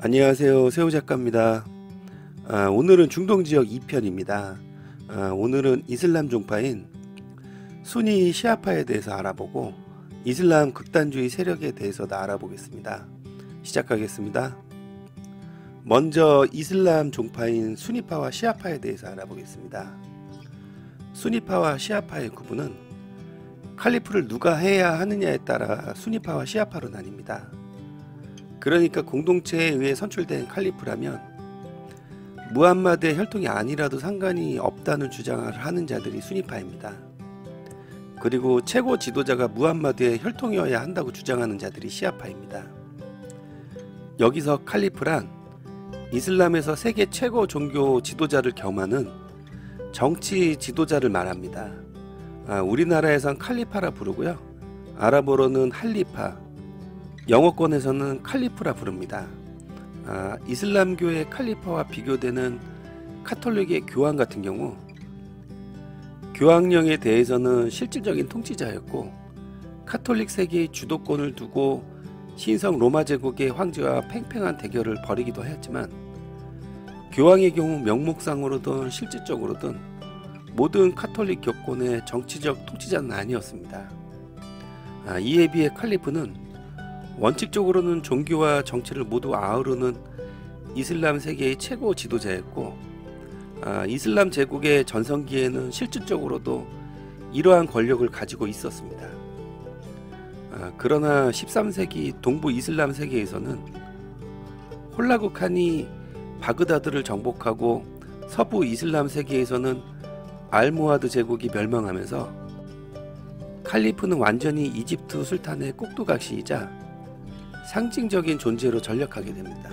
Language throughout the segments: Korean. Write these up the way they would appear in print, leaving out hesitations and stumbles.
안녕하세요. 세호 작가입니다. 오늘은 중동 지역 2편입니다. 오늘은 이슬람 종파인 수니 시아파에 대해서 알아보고 이슬람 극단주의 세력에 대해서도 알아보겠습니다. 시작하겠습니다. 먼저 이슬람 종파인 수니파와 시아파에 대해서 알아보겠습니다. 수니파와 시아파의 구분은 칼리프를 누가 해야 하느냐에 따라 수니파와 시아파로 나뉩니다. 그러니까 공동체에 의해 선출된 칼리프라면 무함마드의 혈통이 아니라도 상관이 없다는 주장을 하는 자들이 수니파입니다. 그리고 최고 지도자가 무함마드의 혈통이어야 한다고 주장하는 자들이 시아파입니다. 여기서 칼리프란 이슬람에서 세계 최고 종교 지도자를 겸하는 정치 지도자를 말합니다. 우리나라에선 칼리파라 부르고요. 아랍어로는 할리파, 영어권에서는 칼리프라 부릅니다. 이슬람교의 칼리파와 비교되는 카톨릭의 교황 같은 경우 교황령에 대해서는 실질적인 통치자였고 카톨릭 세계의 주도권을 두고 신성 로마 제국의 황제와 팽팽한 대결을 벌이기도 하였지만 교황의 경우 명목상으로든 실질적으로든 모든 카톨릭 교권의 정치적 통치자는 아니었습니다. 이에 비해 칼리프는 원칙적으로는 종교와 정치를 모두 아우르는 이슬람 세계의 최고 지도자였고 이슬람 제국의 전성기에는 실질적으로도 이러한 권력을 가지고 있었습니다. 그러나 13세기 동부 이슬람 세계에서는 홀라구 칸이 바그다드를 정복하고 서부 이슬람 세계에서는 알모하드 제국이 멸망하면서 칼리프는 완전히 이집트 술탄의 꼭두각시이자 상징적인 존재로 전락하게 됩니다.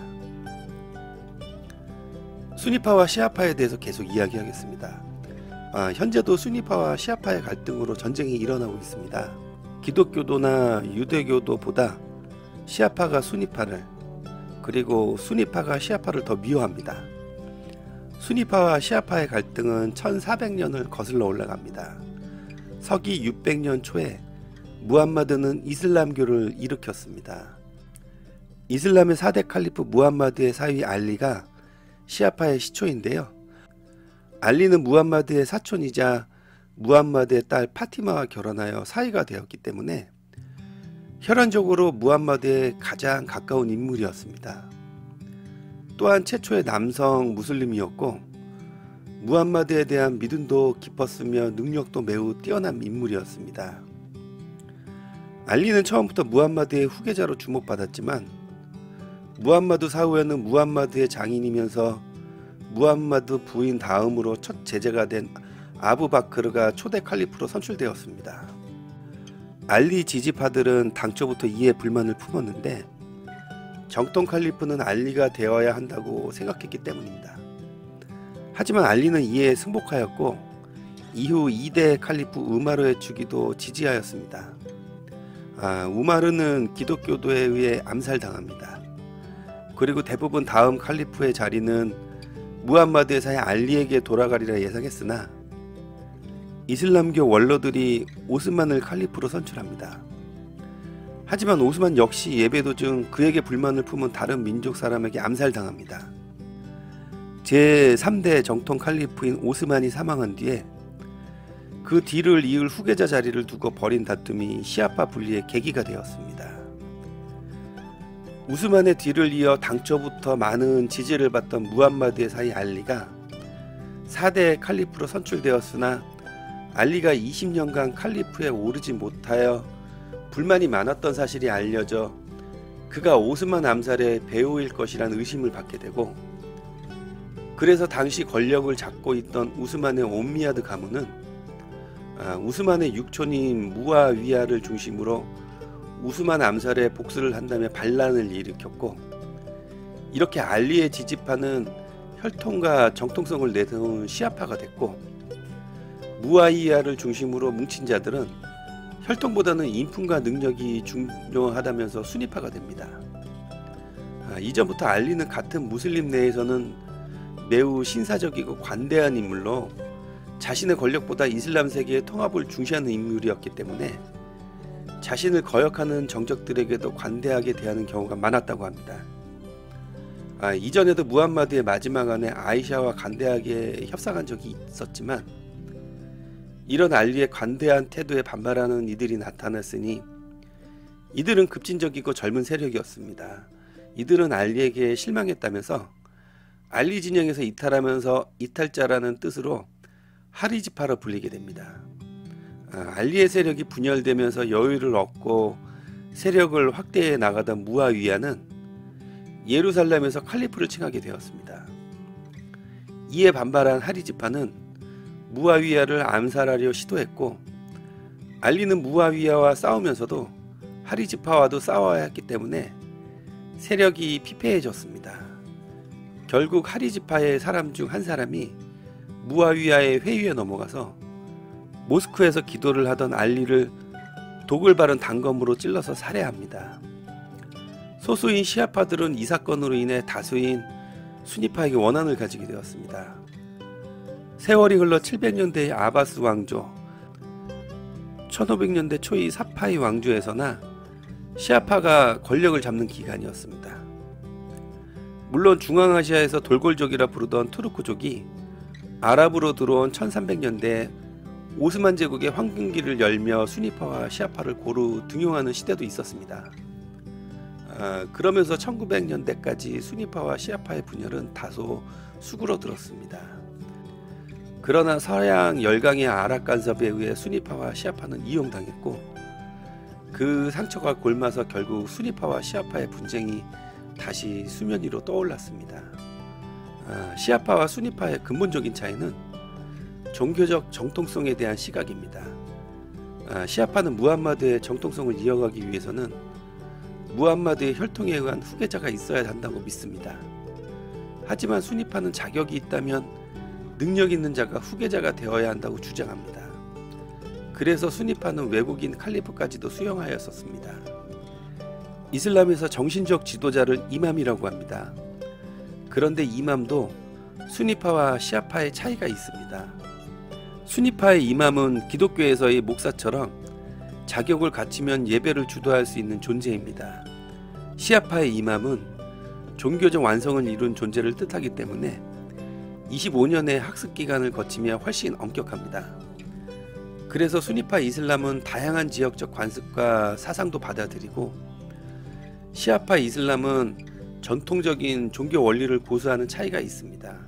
수니파와 시아파에 대해서 계속 이야기하겠습니다. 현재도 수니파와 시아파의 갈등으로 전쟁이 일어나고 있습니다. 기독교도나 유대교도보다 시아파가 수니파를 그리고 수니파가 시아파를 더 미워합니다. 수니파와 시아파의 갈등은 1400년을 거슬러 올라갑니다. 서기 600년 초에 무함마드는 이슬람교를 일으켰습니다. 이슬람의 4대 칼리프 무함마드의 사위 알리가 시아파의 시초인데요. 알리는 무함마드의 사촌이자 무함마드의 딸 파티마와 결혼하여 사위가 되었기 때문에 혈연적으로 무함마드의 가장 가까운 인물이었습니다. 또한 최초의 남성 무슬림이었고 무함마드에 대한 믿음도 깊었으며 능력도 매우 뛰어난 인물이었습니다. 알리는 처음부터 무함마드의 후계자로 주목받았지만 무함마드 사후에는 무함마드의 장인이면서 무함마드 부인 다음으로 첫 제자가 된 아부바크르가 초대 칼리프로 선출되었습니다. 알리 지지파들은 당초부터 이에 불만을 품었는데 정통 칼리프는 알리가 되어야 한다고 생각했기 때문입니다. 하지만 알리는 이에 승복하였고 이후 2대 칼리프 우마르의 주기도 지지하였습니다. 우마르는 기독교도에 의해 암살당합니다. 그리고 대부분 다음 칼리프의 자리는 무함마드의 사이 알리에게 돌아가리라 예상했으나 이슬람교 원로들이 오스만을 칼리프로 선출합니다. 하지만 오스만 역시 예배 도중 그에게 불만을 품은 다른 민족 사람에게 암살당합니다. 제3대 정통 칼리프인 오스만이 사망한 뒤에 그 뒤를 이을 후계자 자리를 두고 벌인 다툼이 시아파 분리의 계기가 되었습니다. 우스만의 뒤를 이어 당초부터 많은 지지를 받던 무함마드의 사이 알리가 4대 칼리프로 선출되었으나 알리가 20년간 칼리프에 오르지 못하여 불만이 많았던 사실이 알려져 그가 오스만 암살의 배우일 것이란 의심을 받게 되고 그래서 당시 권력을 잡고 있던 우스만의 옴미야드 가문은 우스만의 육촌인 무아위야를 중심으로 우스만 암살에 복수를 한다며 반란을 일으켰고 이렇게 알리의 지지파는 혈통과 정통성을 내세운 시아파가 됐고 무아위야를 중심으로 뭉친 자들은 혈통보다는 인품과 능력이 중요하다면서 수니파가 됩니다. 이전부터 알리는 같은 무슬림 내에서는 매우 신사적이고 관대한 인물로 자신의 권력보다 이슬람 세계의 통합을 중시하는 인물이었기 때문에 자신을 거역하는 정적들에게도 관대하게 대하는 경우가 많았다고 합니다. 이전에도 무함마드의 마지막 아내 아이샤와 간대하게 협상한 적이 있었지만 이런 알리의 관대한 태도에 반발하는 이들이 나타났으니 이들은 급진적이고 젊은 세력이었습니다. 이들은 알리에게 실망했다면서 알리 진영에서 이탈하면서 이탈자라는 뜻으로 하리지파로 불리게 됩니다. 알리의 세력이 분열되면서 여유를 얻고 세력을 확대해 나가던 무아위야는 예루살렘에서 칼리프를 칭하게 되었습니다. 이에 반발한 하리지파는 무아위야를 암살하려 시도했고 알리는 무아위야와 싸우면서도 하리지파와도 싸워야 했기 때문에 세력이 피폐해졌습니다. 결국 하리지파의 사람 중 한 사람이 무아위야의 회유에 넘어가서 모스크에서 기도를 하던 알리를 독을 바른 단검으로 찔러서 살해합니다. 소수인 시아파들은 이 사건으로 인해 다수인 수니파에게 원한을 가지게 되었습니다. 세월이 흘러 700년대의 아바스 왕조, 1500년대 초의 사파이 왕조에서나 시아파가 권력을 잡는 기간이었습니다. 물론 중앙아시아에서 돌골족이라 부르던 투르크족이 아랍으로 들어온 1300년대에 오스만 제국의 황금기를 열며 수니파와 시아파를 고루 등용하는 시대도 있었습니다. 그러면서 1900년대까지 수니파와 시아파의 분열은 다소 수그러들었습니다. 그러나 서양 열강의 아랍 간섭에 의해 수니파와 시아파는 이용당했고 그 상처가 골마서 결국 수니파와 시아파의 분쟁이 다시 수면 위로 떠올랐습니다. 시아파와 수니파의 근본적인 차이는 종교적 정통성에 대한 시각입니다. 시아파는 무함마드의 정통성을 이어가기 위해서는 무함마드의 혈통에 의한 후계자가 있어야 한다고 믿습니다. 하지만 수니파는 자격이 있다면 능력 있는 자가 후계자가 되어야 한다고 주장합니다. 그래서 수니파는 외국인 칼리프까지도 수용하였었습니다. 이슬람에서 정신적 지도자를 이맘이라고 합니다. 그런데 이맘도 수니파와 시아파의 차이가 있습니다. 수니파의 이맘은 기독교에서의 목사처럼 자격을 갖추면 예배를 주도할 수 있는 존재입니다. 시아파의 이맘은 종교적 완성을 이룬 존재를 뜻하기 때문에 25년의 학습 기간을 거치며 훨씬 엄격합니다. 그래서 수니파 이슬람은 다양한 지역적 관습과 사상도 받아들이고 시아파 이슬람은 전통적인 종교 원리를 고수하는 차이가 있습니다.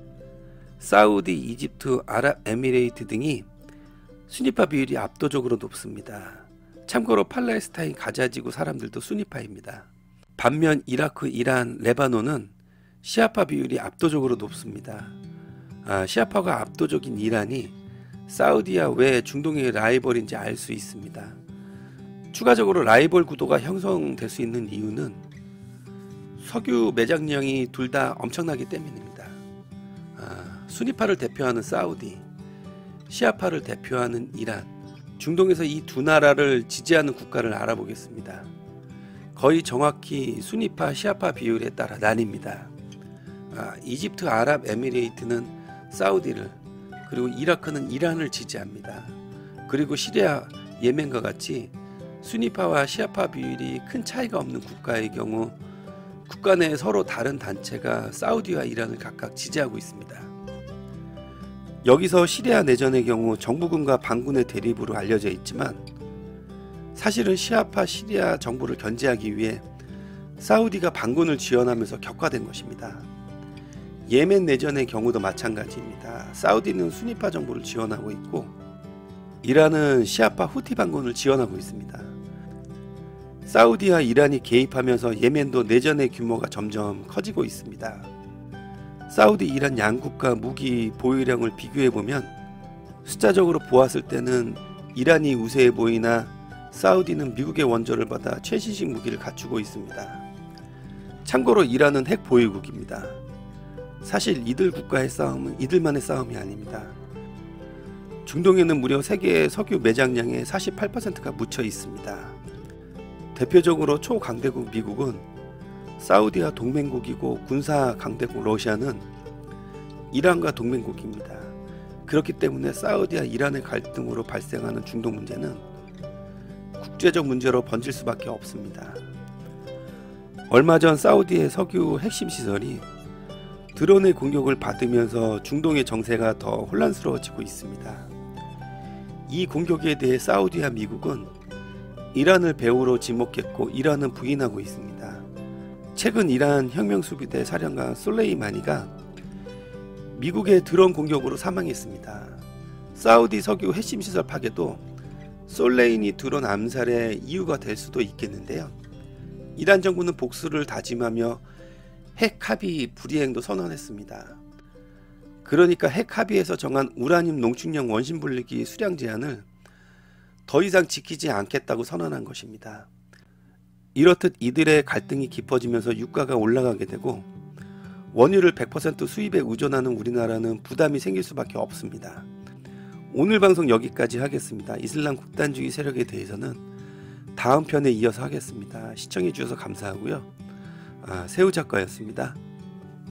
사우디, 이집트, 아랍에미레이트 등이 수니파 비율이 압도적으로 높습니다. 참고로 팔레스타인 가자지구 사람들도 수니파입니다. 반면 이라크, 이란, 레바논은 시아파 비율이 압도적으로 높습니다. 시아파가 압도적인 이란이 사우디와 왜 중동의 라이벌인지 알 수 있습니다. 추가적으로 라이벌 구도가 형성될 수 있는 이유는 석유 매장량이 둘 다 엄청나기 때문입니다. 수니파를 대표하는 사우디, 시아파를 대표하는 이란, 중동에서 이 두 나라를 지지하는 국가를 알아보겠습니다. 거의 정확히 수니파, 시아파 비율에 따라 나뉩니다. 이집트, 아랍에미레이트는 사우디를, 그리고 이라크는 이란을 지지합니다. 그리고 시리아, 예멘과 같이 수니파와 시아파 비율이 큰 차이가 없는 국가의 경우 국가 내에 서로 다른 단체가 사우디와 이란을 각각 지지하고 있습니다. 여기서 시리아 내전의 경우 정부군과 반군의 대립으로 알려져 있지만 사실은 시아파 시리아 정부를 견제하기 위해 사우디가 반군을 지원하면서 격화된 것입니다. 예멘 내전의 경우도 마찬가지입니다. 사우디는 수니파 정부를 지원하고 있고 이란은 시아파 후티 반군을 지원하고 있습니다. 사우디와 이란이 개입하면서 예멘도 내전의 규모가 점점 커지고 있습니다. 사우디, 이란 양국가 무기 보유량을 비교해보면 숫자적으로 보았을 때는 이란이 우세해 보이나 사우디는 미국의 원조를 받아 최신식 무기를 갖추고 있습니다. 참고로 이란은 핵 보유국입니다. 사실 이들 국가의 싸움은 이들만의 싸움이 아닙니다. 중동에는 무려 세계의 석유 매장량의 48%가 묻혀 있습니다. 대표적으로 초강대국 미국은 사우디와 동맹국이고 군사 강대국 러시아는 이란과 동맹국입니다. 그렇기 때문에 사우디와 이란의 갈등으로 발생하는 중동 문제는 국제적 문제로 번질 수밖에 없습니다. 얼마 전 사우디의 석유 핵심 시설이 드론의 공격을 받으면서 중동의 정세가 더 혼란스러워지고 있습니다. 이 공격에 대해 사우디와 미국은 이란을 배후로 지목했고 이란은 부인하고 있습니다. 최근 이란 혁명수비대 사령관 솔레이마니가 미국의 드론 공격으로 사망했습니다. 사우디 석유 핵심 시설 파괴도 솔레이니 드론 암살의 이유가 될 수도 있겠는데요. 이란 정부는 복수를 다짐하며 핵 합의 불이행도 선언했습니다. 그러니까 핵 합의에서 정한 우라늄 농축량 원심 분리기 수량 제한을 더 이상 지키지 않겠다고 선언한 것입니다. 이렇듯 이들의 갈등이 깊어지면서 유가가 올라가게 되고 원유를 100% 수입에 의존하는 우리나라는 부담이 생길 수밖에 없습니다. 오늘 방송 여기까지 하겠습니다. 이슬람 극단주의 세력에 대해서는 다음 편에 이어서 하겠습니다. 시청해 주셔서 감사하고요. 새우 작가였습니다.